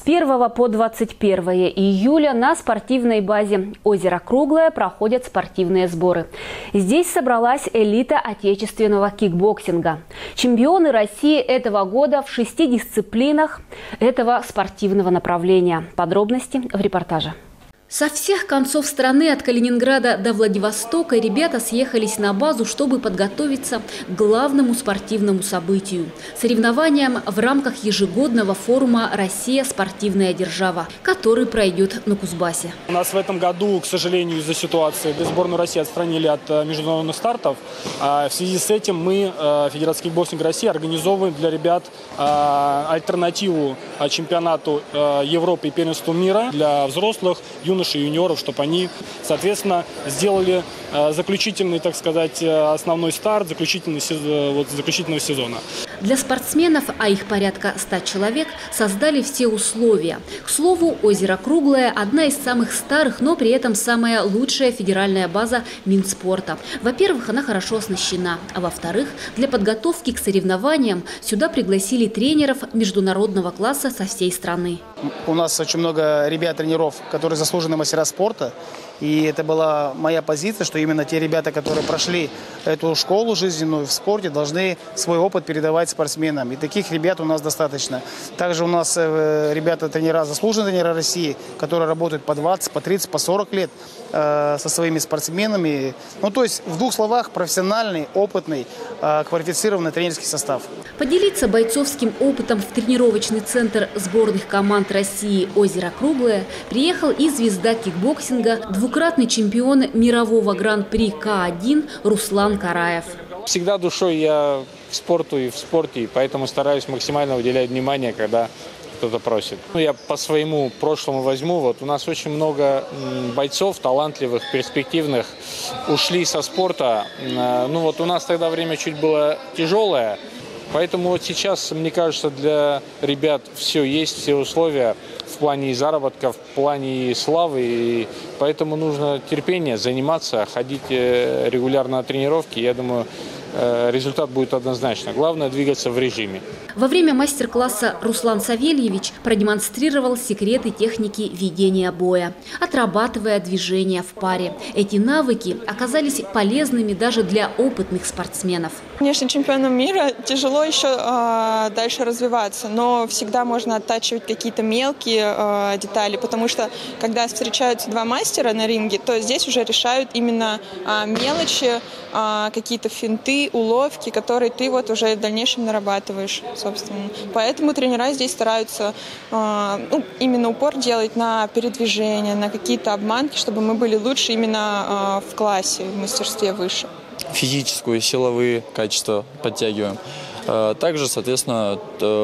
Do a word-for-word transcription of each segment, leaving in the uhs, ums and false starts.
первого по двадцать первое июля на спортивной базе «Озеро Круглое» проходят спортивные сборы. Здесь собралась элита отечественного кикбоксинга. Чемпионы России этого года в шести дисциплинах этого спортивного направления. Подробности в репортаже. Со всех концов страны, от Калининграда до Владивостока, ребята съехались на базу, чтобы подготовиться к главному спортивному событию – соревнованиям в рамках ежегодного форума «Россия – спортивная держава», который пройдет на Кузбассе. У нас в этом году, к сожалению, из-за ситуации сборную России отстранили от международных стартов. В связи с этим мы, Федерация кикбоксинга России, организовываем для ребят альтернативу чемпионату Европы и первенству мира для взрослых, юношей и юниоров, чтобы они, соответственно, сделали э, заключительный, так сказать, основной старт заключительный, вот, заключительного сезона. Для спортсменов, а их порядка ста человек, создали все условия. К слову, «Озеро Круглое» – одна из самых старых, но при этом самая лучшая федеральная база Минспорта. Во-первых, она хорошо оснащена, а во-вторых, для подготовки к соревнованиям сюда пригласили тренеров международного класса со всей страны. У нас очень много ребят-тренеров, которые заслуженные мастера спорта. И это была моя позиция, что именно те ребята, которые прошли эту школу жизненную в спорте, должны свой опыт передавать спортсменам. И таких ребят у нас достаточно. Также у нас ребята-тренера, заслуженные тренера России, которые работают по двадцать, по тридцать, по сорок лет э, со своими спортсменами. Ну, то есть, в двух словах, профессиональный, опытный, э, квалифицированный тренерский состав. Поделиться бойцовским опытом в тренировочный центр сборных команд России «Озеро Круглое» приехал и звезда кикбоксинга, двукратный чемпион мирового гран-при К один Руслан Караев. Всегда душой я к спорту и в спорте, и поэтому стараюсь максимально уделять внимание, когда кто-то просит. Ну, я по своему прошлому возьму. Вот у нас очень много бойцов, талантливых, перспективных, ушли со спорта. Ну вот у нас тогда время чуть было тяжелое. Поэтому вот сейчас, мне кажется, для ребят все есть, все условия в плане и заработка, в плане и славы. И поэтому нужно терпение, заниматься, ходить регулярно на тренировки. Я думаю, результат будет однозначно. Главное – двигаться в режиме. Во время мастер-класса Руслан Савельевич продемонстрировал секреты техники ведения боя, отрабатывая движения в паре. Эти навыки оказались полезными даже для опытных спортсменов. Конечно, чемпионам мира тяжело еще э, дальше развиваться, но всегда можно оттачивать какие-то мелкие э, детали, потому что когда встречаются два мастера на ринге, то здесь уже решают именно э, мелочи, э, какие-то финты, уловки, которые ты вот уже в дальнейшем нарабатываешь. Собственно. Поэтому тренера здесь стараются э, ну, именно упор делать на передвижение, на какие-то обманки, чтобы мы были лучше именно э, в классе, в мастерстве выше. Физическую, силовые качества подтягиваем. Также, соответственно,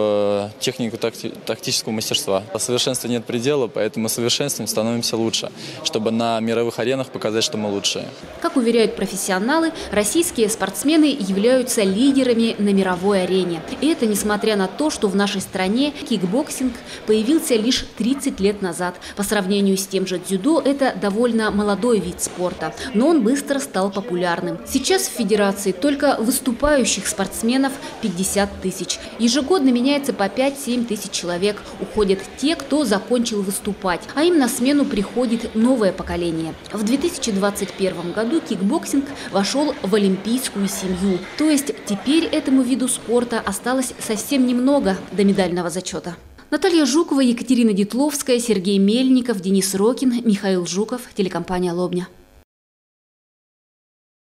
технику тактического мастерства. Совершенству нет предела, поэтому совершенствуем, становимся лучше, чтобы на мировых аренах показать, что мы лучшие. Как уверяют профессионалы, российские спортсмены являются лидерами на мировой арене. И это несмотря на то, что в нашей стране кикбоксинг появился лишь тридцать лет назад. По сравнению с тем же дзюдо, это довольно молодой вид спорта, но он быстро стал популярным. Сейчас в федерации только выступающих спортсменов пятьдесят тысяч. Ежегодно меняется по пять-семь тысяч человек. Уходят те, кто закончил выступать, а им на смену приходит новое поколение. В две тысячи двадцать первом году кикбоксинг вошел в олимпийскую семью. То есть теперь этому виду спорта осталось совсем немного до медального зачета. Наталья Жукова, Екатерина Дитловская, Сергей Мельников, Денис Рокин, Михаил Жуков, телекомпания «Лобня».